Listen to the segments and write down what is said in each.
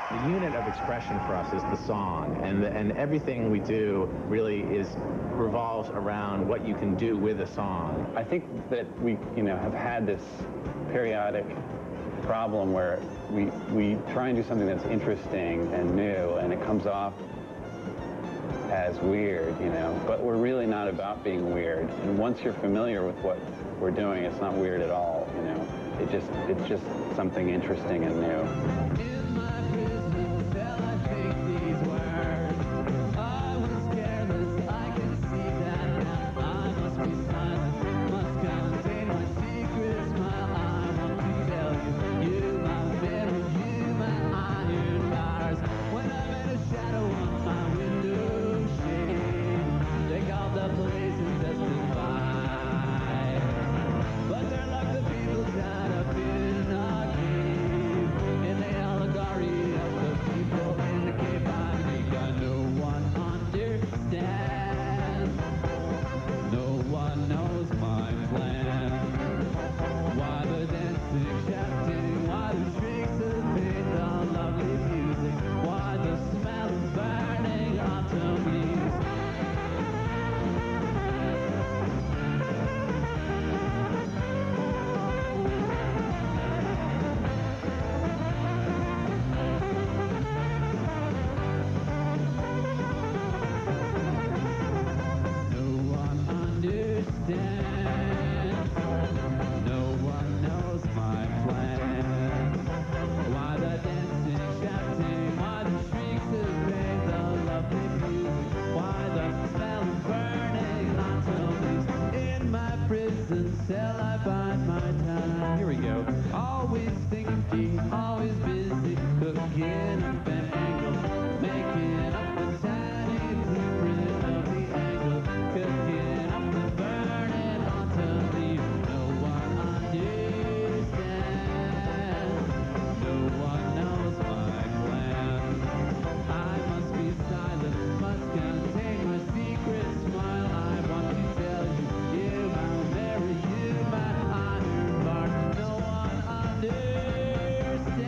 The unit of expression for us is the song, and everything we do really revolves around what you can do with a song. I think that we, have had this periodic problem where we try and do something that's interesting and new, and it comes off as weird, but we're really not about being weird. And once you're familiar with what we're doing, it's not weird at all, It's just something interesting and new. Here we go. Always thinking, always busy, cooking up an angle, making up a tiny blueprint of the angle, cooking up and burning onto me. No one understands, no one knows my plan. I must be silent, must contain my secret smile. I want to tell you, I'll marry you, my iron bar. No one understands.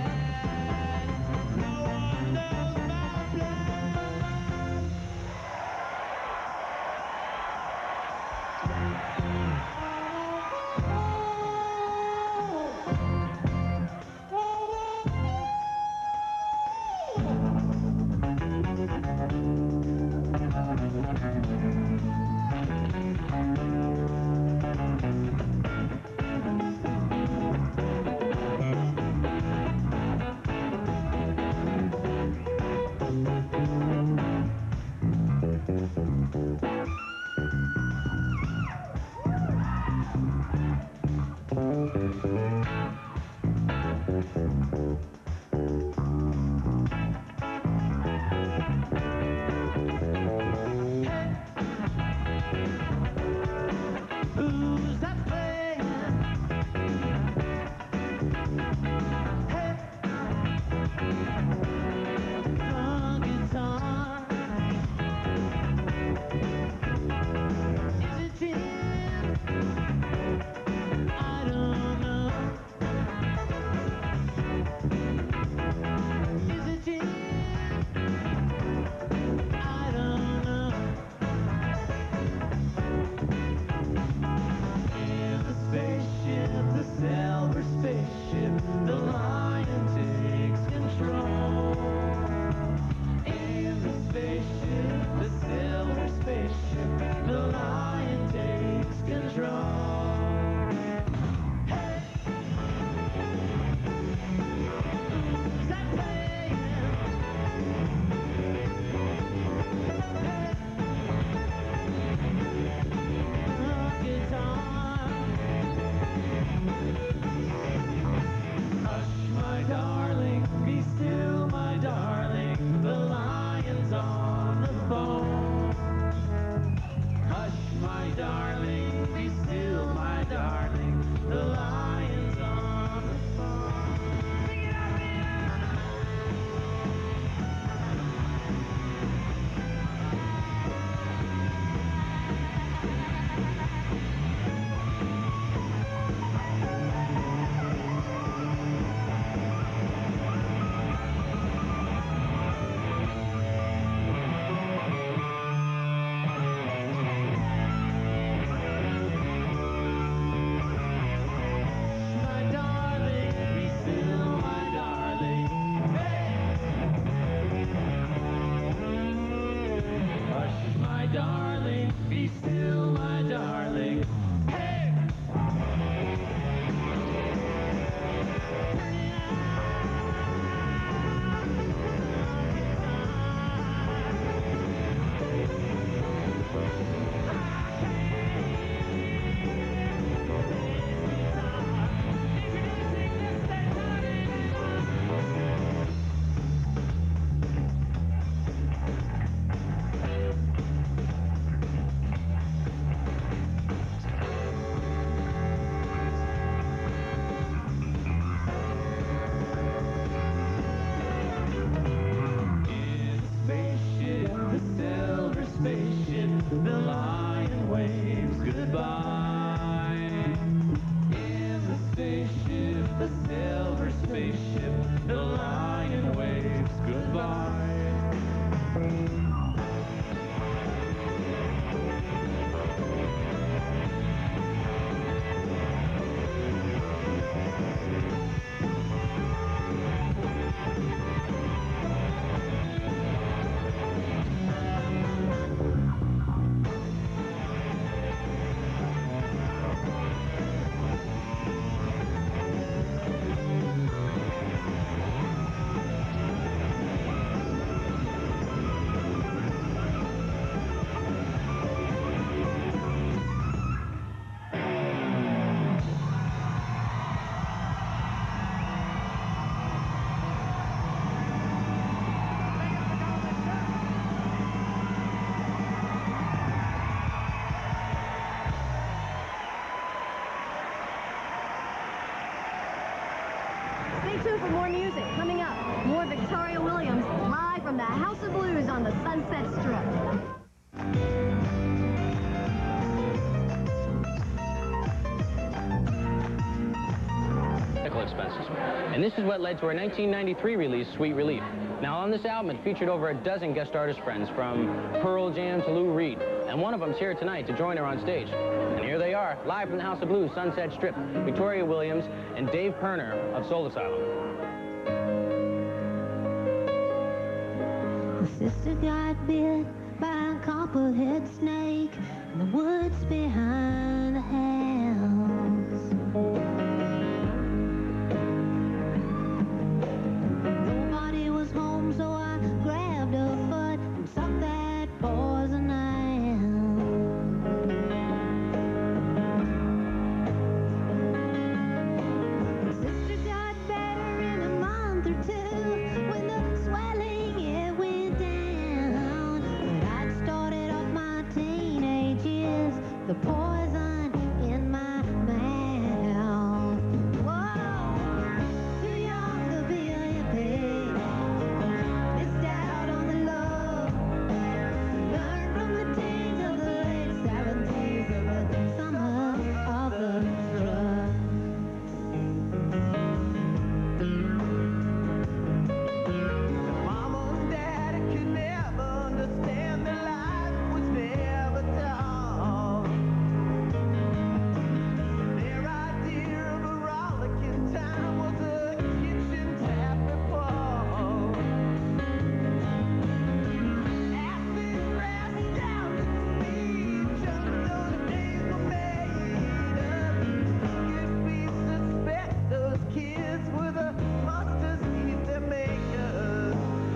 Sunset Strip. Expenses. And this is what led to our 1993 release, Sweet Relief. Now on this album, it featured over a dozen guest artist friends, from Pearl Jam to Lou Reed. And one of them's here tonight to join her on stage. And here they are, live from the House of Blues, Sunset Strip, Victoria Williams and Dave Pirner of Soul Asylum. My sister got bit by a copperhead snake in the woods behind the house. Nobody was home, so I grabbed her foot and sucked that poison out. My sister got better in a month or two when the swelling it went down. But I'd started off my teenage years, the poison in my mouth. Whoa, too young to be a hippie, missed out on the love, learned from the teens of the late 70s of the summer of the drug. Mama and Daddy could never understand that life was never dull. Their idea of a rollicking time was a kitchen tap report. Acid pressed down to me, chunks of the days were made up. If we suspect those kids were the monsters in their makeup.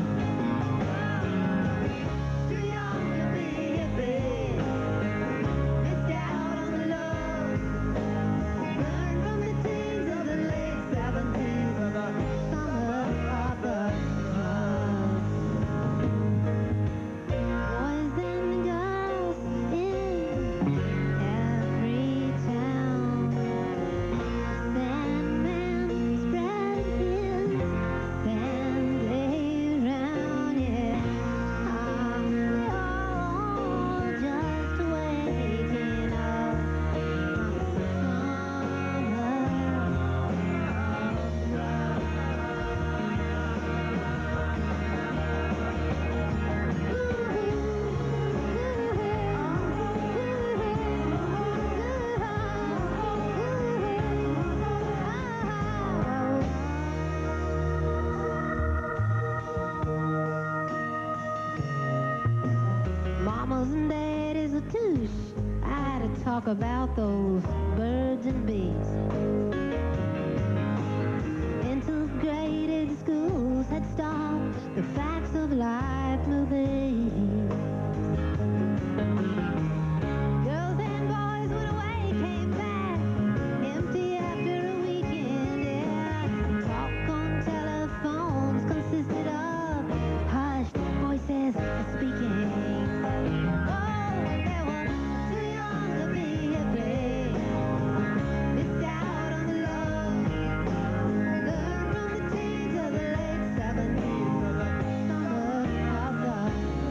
Too young to be hippie, missed out on the love, learned from the teens of the late 70s of the summer of the drug. Boys and girls in every town, Sandman spread his Sunday round, yeah. We're all just waking up from Mamas and daddies are touche. I had to talk about those birds and bees. Integrated schools had stopped the facts of life moving. Girls and boys went away, came back empty after a weekend, yeah. Talk on telephones consisted of hushed voices speaking. Oh, they were too young to be hippie, missed out on the love, learned from the teens of the late 70s of the summer of the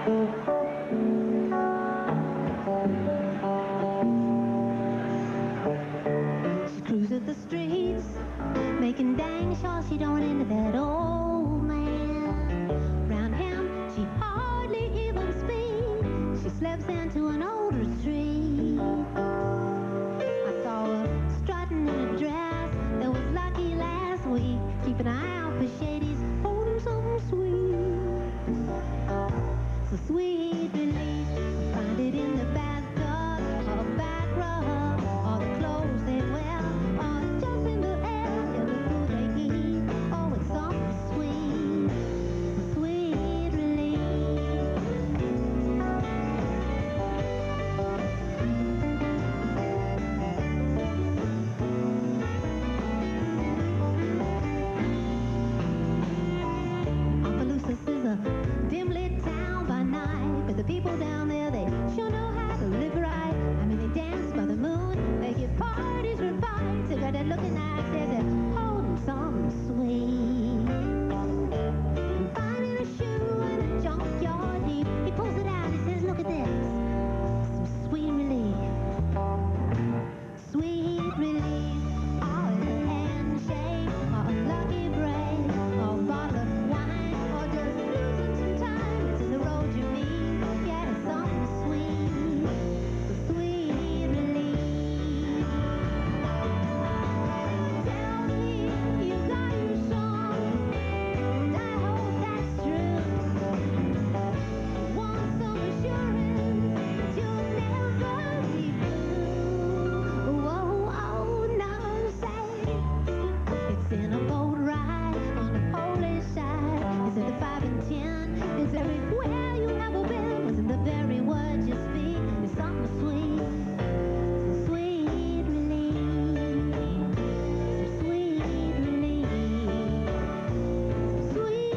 She cruises the streets, making dang sure she don't into that old man. Round him, she hardly even speaks. She slips into an older street. I saw her strutting in a dress that was lucky last week. Keep an eye out for shadies, holding something sweet. So sweet release, find it in the bathtub or back rub, or the clothes they wear, or just in the air, yeah, the food they eat. Oh, it's something sweet, so sweet release. Opelousas is a dim-lit town by night, but the people down there, they sure know how to live right. I mean, they dance by the moon, they give parties refined. They got that look in their eyes, they're holding something sweet. And finding a shoe in a junkyard heap, he pulls it out, he says, look at this, some sweet relief. Sweet relief, or a handshake, or a lucky break, or a bottle of wine, or just losing some time. It's the road you meet, yeah, it's something sweet, so sweet relief. Tell me you got your song, and I hope that's true. Want some assurance that you'll never be blue. Whoa, oh, now say it's in a boat ride on the Polish side. It's at the 5 and 10. It's everywhere you ever been. It's in the very words you speak. It's something sweet, some sweet relief, some sweet relief, some sweet.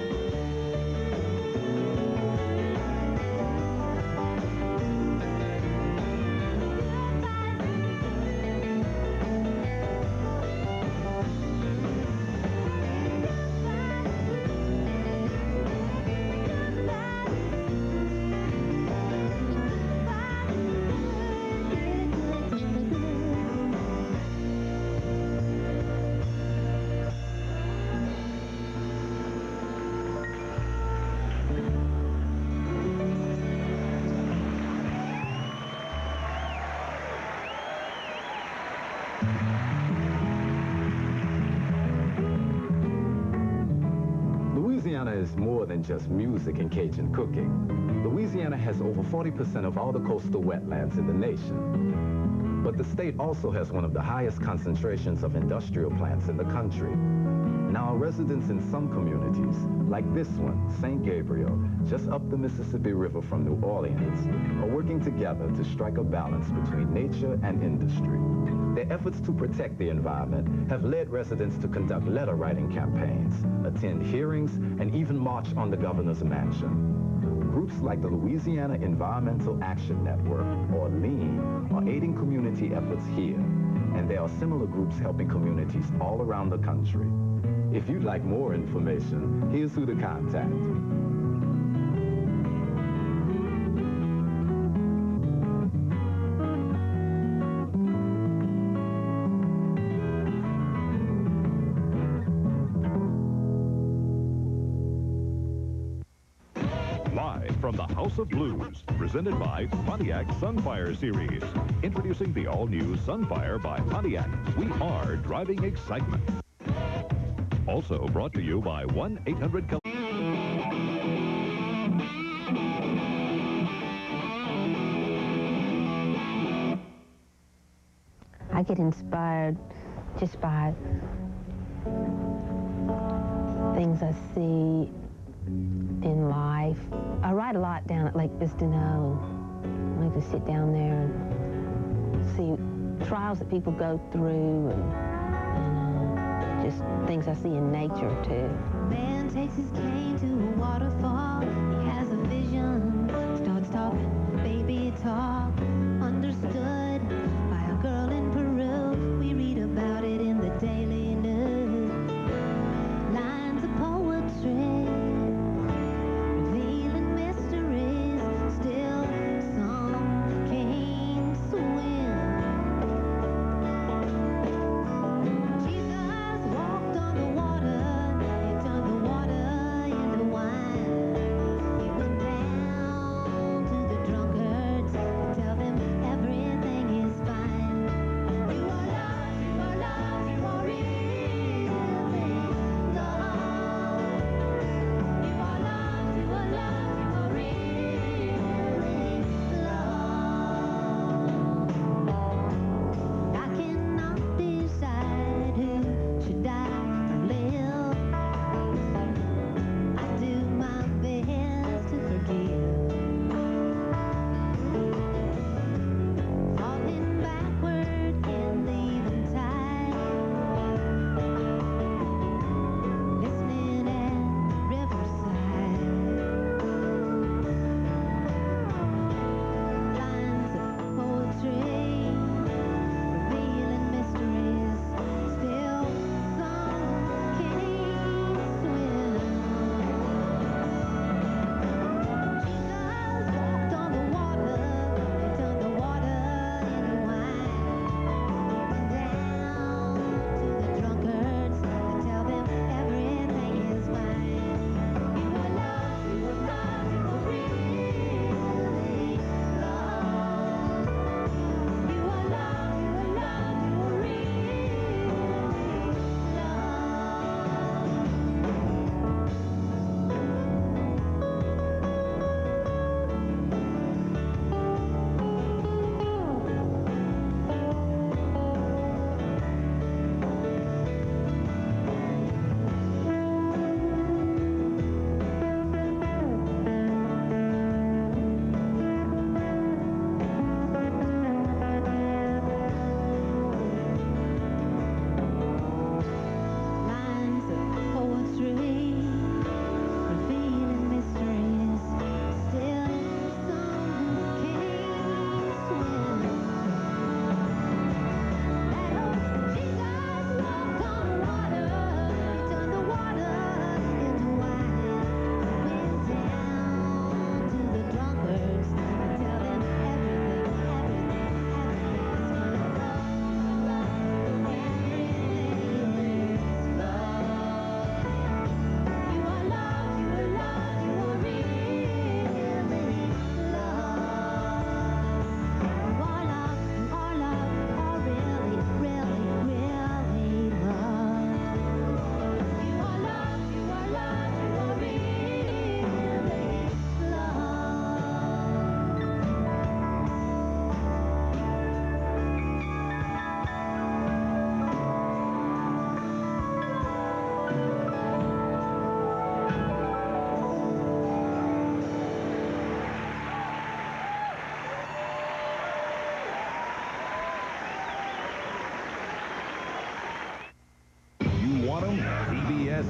Louisiana is more than just music and Cajun cooking. Louisiana has over 40% of all the coastal wetlands in the nation. But the state also has one of the highest concentrations of industrial plants in the country. Now, residents in some communities, like this one, St. Gabriel, just up the Mississippi River from New Orleans, are working together to strike a balance between nature and industry. Their efforts to protect the environment have led residents to conduct letter-writing campaigns, attend hearings, and even march on the governor's mansion. Groups like the Louisiana Environmental Action Network, or LEAN, are aiding community efforts here, and there are similar groups helping communities all around the country. If you'd like more information, here's who to contact. Live from the House of Blues, presented by Pontiac Sunfire Series. Introducing the all-new Sunfire by Pontiac. We are driving excitement. Also brought to you by 1-800... I get inspired just by things I see in life. I write a lot down at Lake Bistineau. I like to sit down there and see trials that people go through and just things I see in nature, too. Man takes his cane to a waterfall. He has a vision, starts talking baby talk. Understood by a girl in Peru. We read about it in the Daily News. Lines of poetry, revealing mystery.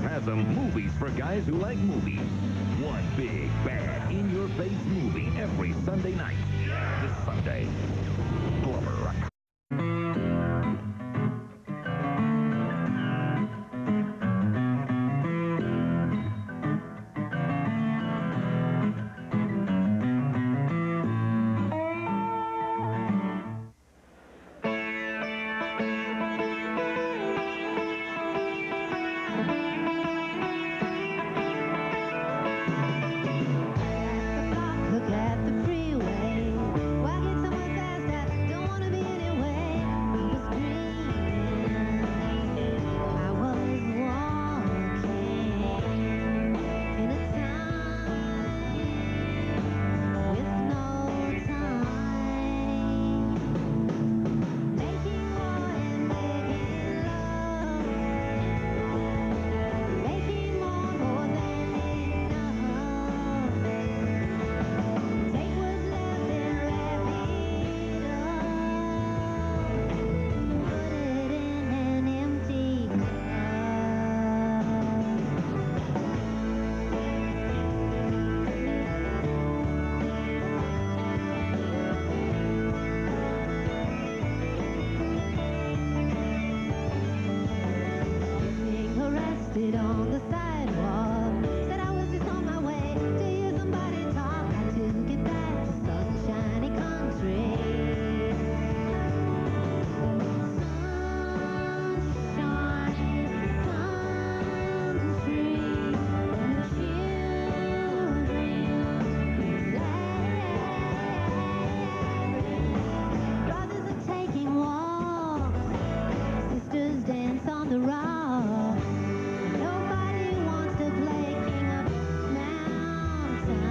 has them movies for guys who like movies. One big, bad, in-your-face movie every Sunday night. This Sunday, Glover Rock. Look at the freeway. Why get somewhere fast? I don't want to be anyway. I was dreaming. I was walking in a time with no time. Making more and making love. Making more than enough. Take what's left and wrap it up. Put it in an empty cup. Being arrested on the sidewalk. Said I was just on my way to hear somebody talk. Had to get back to sunshiny country. Sunshine country. Children brothers are taking walks. Sisters dance on the rock. Nobody wants to play King of Mountain.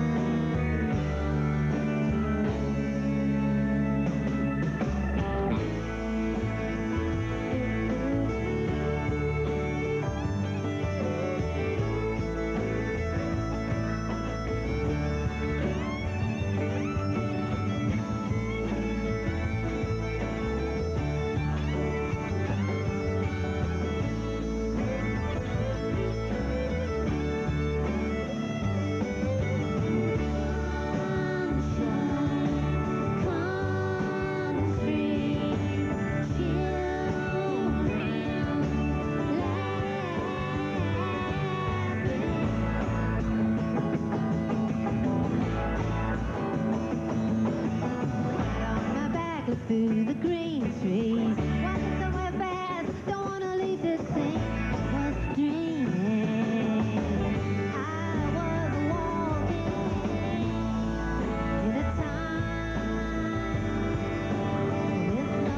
Through the green trees, walking somewhere fast, don't wanna leave this thing. I was dreaming, I was walking in a time with no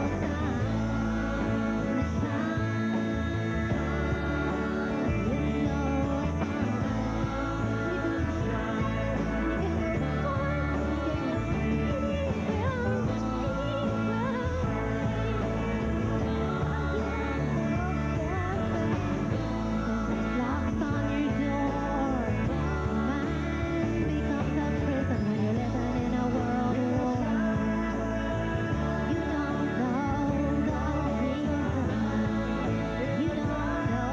locks on your door. Mind becomes a prison when you're living in a world war. You don't know the reason. You don't know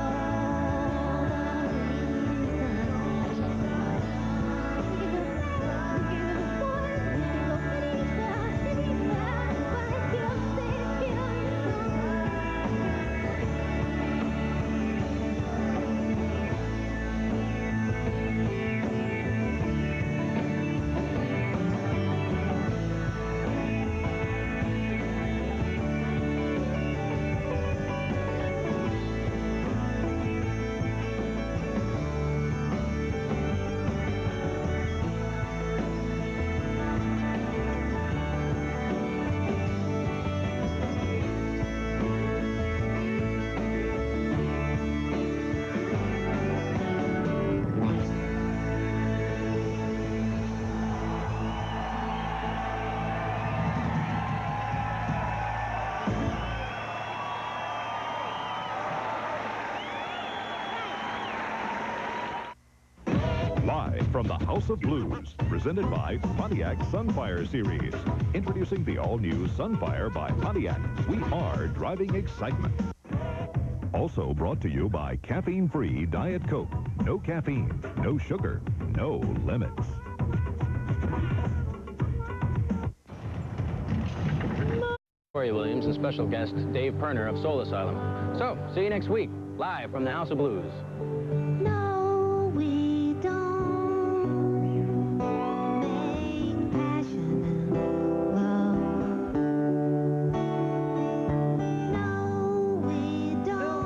Live from the House of Blues, presented by Pontiac Sunfire Series. Introducing the all-new Sunfire by Pontiac. We are driving excitement. Also brought to you by caffeine-free Diet Coke. No caffeine, no sugar, no limits. Corey Williams and special guest Dave Pirner of Soul Asylum. So, see you next week, live from the House of Blues. No, we don't make passionate love. No, we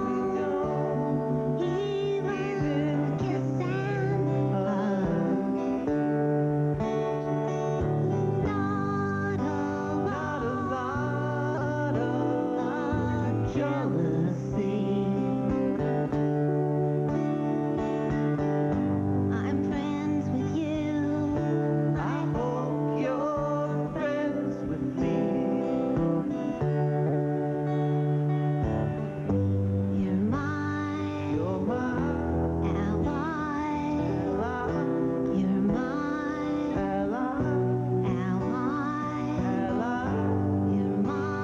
don't even kiss and hug. Not a lot of jealousy. I'm friends with you. I hope you're friends with me. You're my ally. You're my ally. You're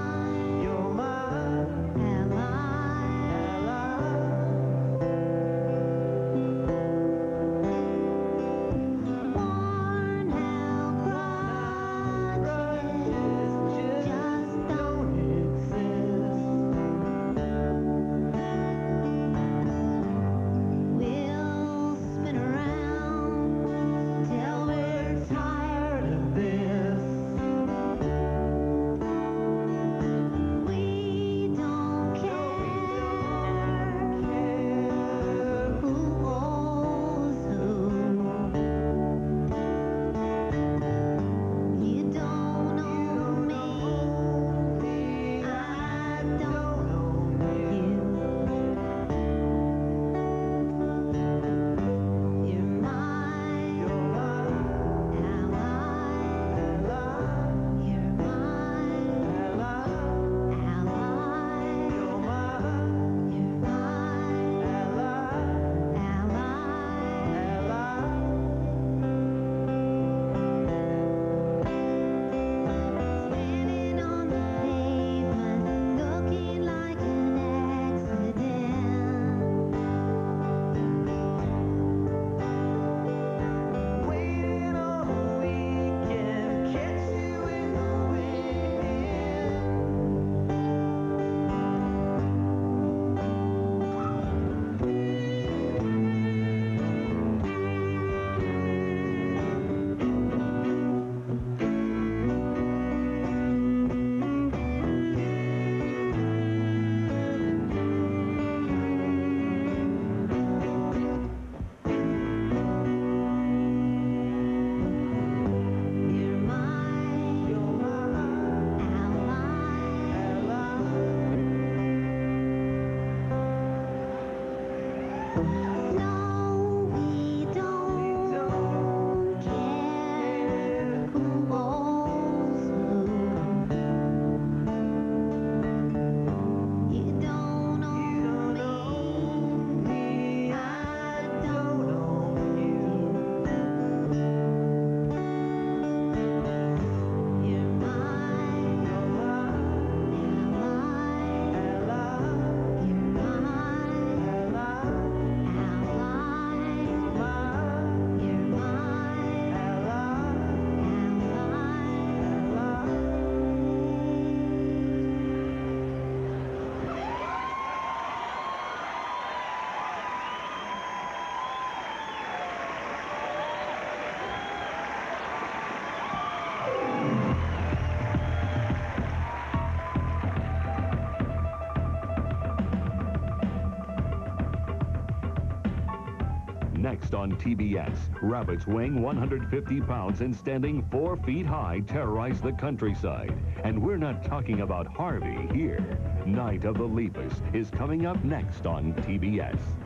Worn out grudges just don't exist. We'll spin around till we're tired of this. We don't care who owes who. You don't know me, I don't know you. You're my ally. You're my ally. You're Standing on the pavement, looking like an accident. Waiting on a weekend, catch you in the wind. You're No, we don't care who owes who. You don't know me, I don't know you. You're my ally. You're Next on TBS, rabbits weighing 150 pounds and standing 4 feet high terrorize the countryside. And we're not talking about Harvey here. Night of the Lepus is coming up next on TBS.